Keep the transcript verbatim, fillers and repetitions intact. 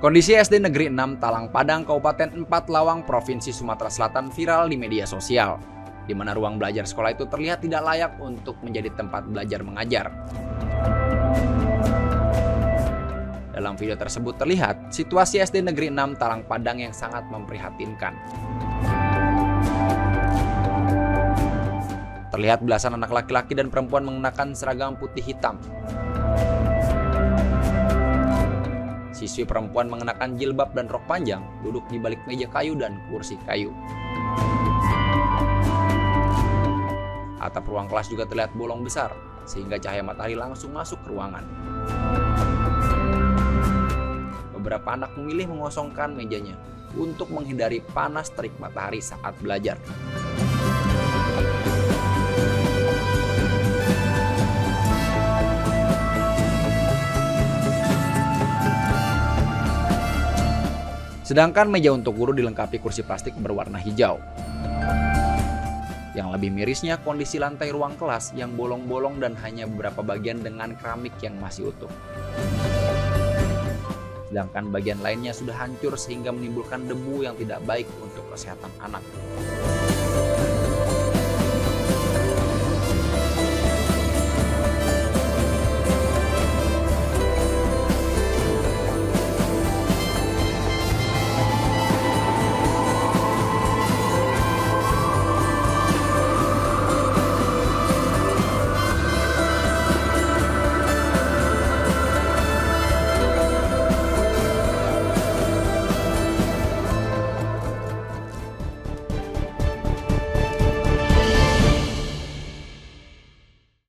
Kondisi S D Negeri enam Talang Padang, Kabupaten Empat Lawang, Provinsi Sumatera Selatan viral di media sosial, di mana ruang belajar sekolah itu terlihat tidak layak untuk menjadi tempat belajar mengajar. Dalam video tersebut terlihat situasi S D Negeri enam Talang Padang yang sangat memprihatinkan. Terlihat belasan anak laki-laki dan perempuan mengenakan seragam putih hitam. Siswi perempuan mengenakan jilbab dan rok panjang, duduk di balik meja kayu dan kursi kayu. Atap ruang kelas juga terlihat bolong besar, sehingga cahaya matahari langsung masuk ke ruangan. Beberapa anak memilih mengosongkan mejanya untuk menghindari panas terik matahari saat belajar. Sedangkan meja untuk guru dilengkapi kursi plastik berwarna hijau. Yang lebih mirisnya kondisi lantai ruang kelas yang bolong-bolong dan hanya beberapa bagian dengan keramik yang masih utuh. Sedangkan bagian lainnya sudah hancur sehingga menimbulkan debu yang tidak baik untuk kesehatan anak.